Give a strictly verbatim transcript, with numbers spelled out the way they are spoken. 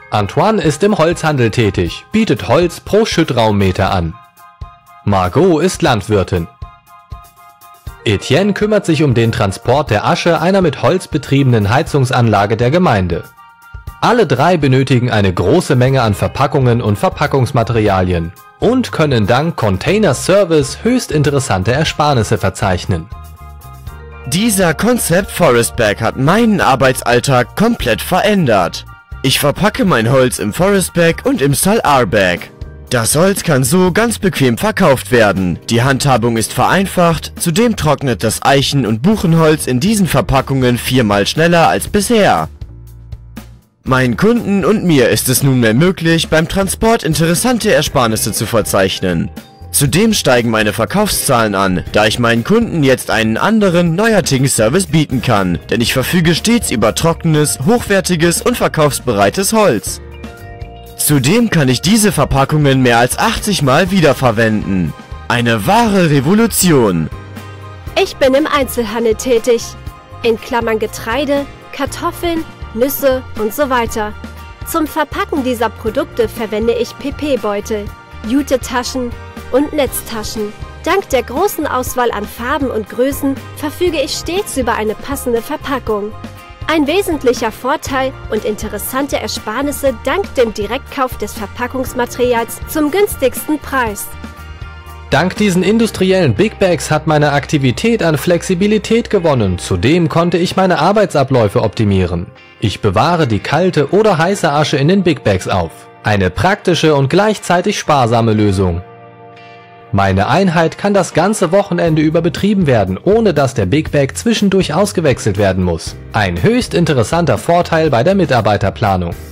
Antoine ist im Holzhandel tätig, bietet Holz pro Schüttraummeter an. Margot ist Landwirtin. Etienne kümmert sich um den Transport der Asche einer mit Holz betriebenen Heizungsanlage der Gemeinde. Alle drei benötigen eine große Menge an Verpackungen und Verpackungsmaterialien und können dank Container Service höchst interessante Ersparnisse verzeichnen. Dieser Concept Forest Bag hat meinen Arbeitsalltag komplett verändert. Ich verpacke mein Holz im Forest Bag und im Solar Bag. Das Holz kann so ganz bequem verkauft werden. Die Handhabung ist vereinfacht, zudem trocknet das Eichen- und Buchenholz in diesen Verpackungen viermal schneller als bisher. Meinen Kunden und mir ist es nunmehr möglich, beim Transport interessante Ersparnisse zu verzeichnen. Zudem steigen meine Verkaufszahlen an, da ich meinen Kunden jetzt einen anderen, neuartigen Service bieten kann, denn ich verfüge stets über trockenes, hochwertiges und verkaufsbereites Holz. Zudem kann ich diese Verpackungen mehr als achtzig Mal wiederverwenden. Eine wahre Revolution. Ich bin im Einzelhandel tätig. In Klammern Getreide, Kartoffeln, Nüsse und so weiter. Zum Verpacken dieser Produkte verwende ich P P-Beutel, Jute-Taschen und Netztaschen. Dank der großen Auswahl an Farben und Größen verfüge ich stets über eine passende Verpackung. Ein wesentlicher Vorteil und interessante Ersparnisse dank dem Direktkauf des Verpackungsmaterials zum günstigsten Preis. Dank diesen industriellen Big Bags hat meine Aktivität an Flexibilität gewonnen. Zudem konnte ich meine Arbeitsabläufe optimieren. Ich bewahre die kalte oder heiße Asche in den Big Bags auf. Eine praktische und gleichzeitig sparsame Lösung. Meine Einheit kann das ganze Wochenende über betrieben werden, ohne dass der Big Bag zwischendurch ausgewechselt werden muss. Ein höchst interessanter Vorteil bei der Mitarbeiterplanung.